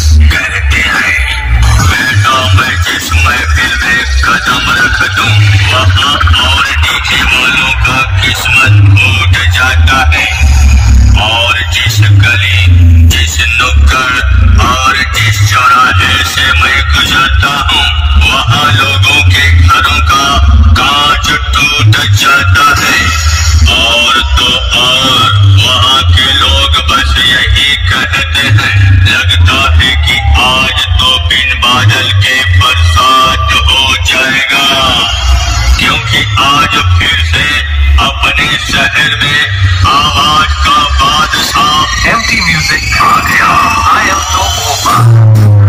कहते हैं बेटा मैं जिस महफिल में कदम रख दूं वहाँ और डीजे वालों का किस्मत फूट जाता है। और जिस गली, जिस नुक्कड़ और जिस चौराहे से मैं गुजरता हूँ वहाँ लोगों के घरों का कांच टूट जाता है। और तो और वहाँ के लोग बस यही कहते हैं, लगता है कि आज तो बिन बादल के बरसात हो जाएगा, क्योंकि आज फिर से अपने शहर में आवाज का बादशाह एमटी म्यूजिक आ गया। आई एम तो ओवर।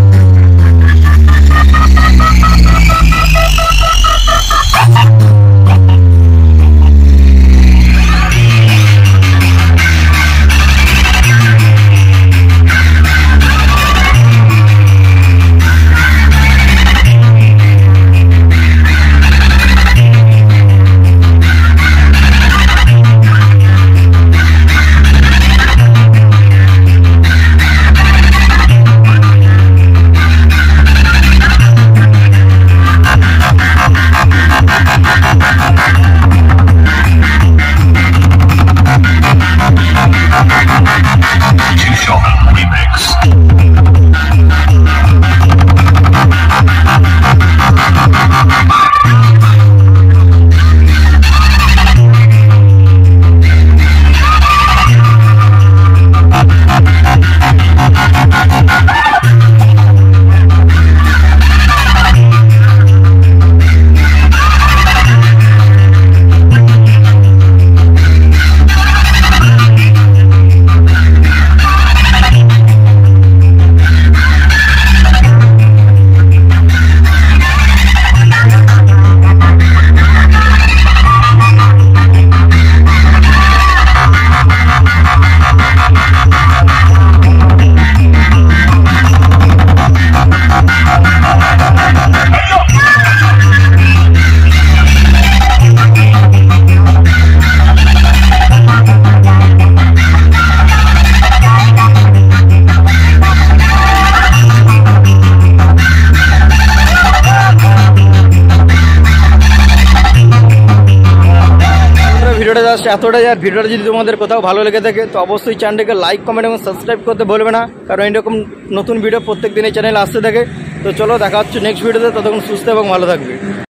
এতটাই। আর ভিডিওটা যদি তোমাদের কোথাও ভালো লেগে থাকে তো অবশ্যই চ্যানেলটাকে লাইক, কমেন্ট এবং সাবস্ক্রাইব করতে ভুলবে না, কারণ এরকম নতুন ভিডিও প্রত্যেক দিন এই চ্যানেলে আসতে থাকে। তো চলো দেখা হচ্ছে নেক্সট ভিডিওতে, ততক্ষণ সুস্থ এবং ভালো থাকবে।